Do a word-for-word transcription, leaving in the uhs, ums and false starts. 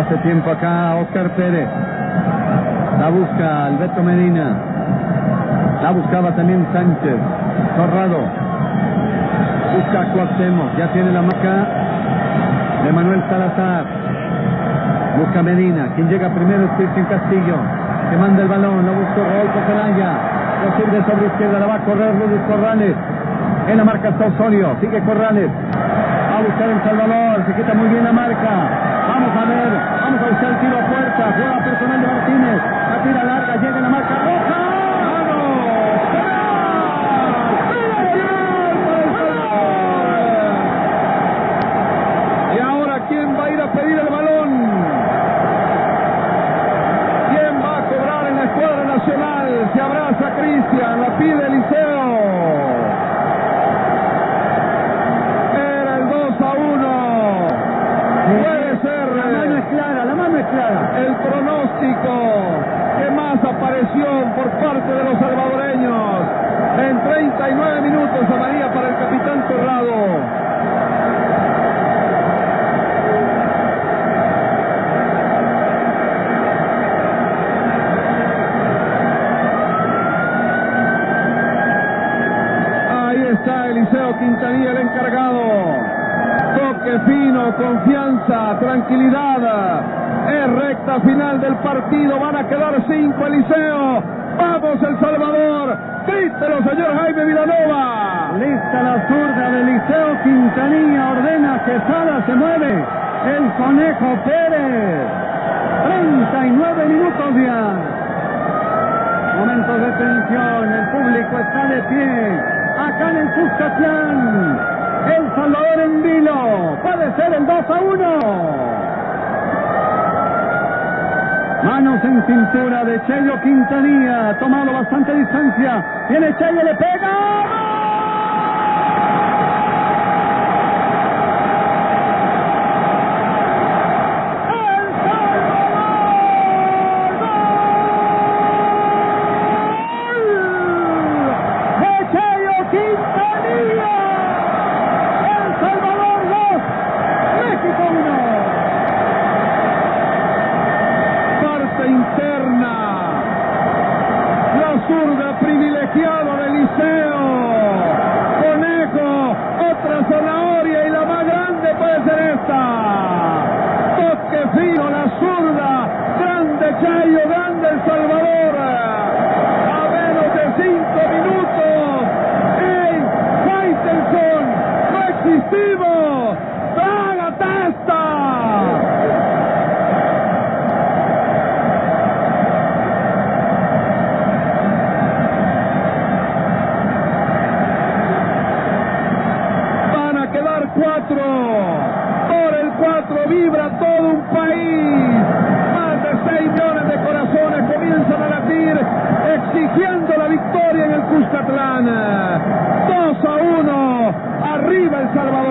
Hace tiempo acá Oscar Pérez. La busca Alberto Medina. La buscaba también Sánchez. Torrado. Busca Cuauhtémoc. Ya tiene la marca de Manuel Salazar. Busca Medina. Quien llega primero es Cristian Castillo. Que manda el balón. Lo busca Rodolfo Zelaya. Lo sirve sobre izquierda. La va a correr Luis Corrales. En la marca está Osorio. Sigue Corrales. Va a buscar El Salvador. Se quita muy bien la marca. Vamos a ver. Vamos a buscar el tiro a puerta. Juega personal de Martínez. La tira larga. Llega en la marca roja. Pedir el balón. ¿Quién va a cobrar en la escuadra nacional? Se abraza Cristian, la pide Eliseo. Era el dos a uno. Puede ser. La mano es clara, la mano es clara. El pronóstico que más apareció por parte de los salvadoreños. En treinta y nueve minutos amarilla para el capitán Torrado. Eliseo Quintanilla, el encargado. Toque fino, confianza, tranquilidad. Es recta final del partido. Van a quedar cinco, Eliseo. ¡Vamos, El Salvador! ¡Grítelo, señor Jaime Vilanova! Lista la zurda de Eliseo Quintanilla. Ordena que Sala se mueve. El Conejo Pérez. treinta y nueve minutos ya. Momentos de tensión. El público está de pie. Acá en el Cuscatlán, El Salvador en vilo, puede ser el dos a uno. Manos en cintura de Cheyo Quintanilla, tomado bastante distancia, viene Cheyo, le pega. dos a uno, arriba El Salvador.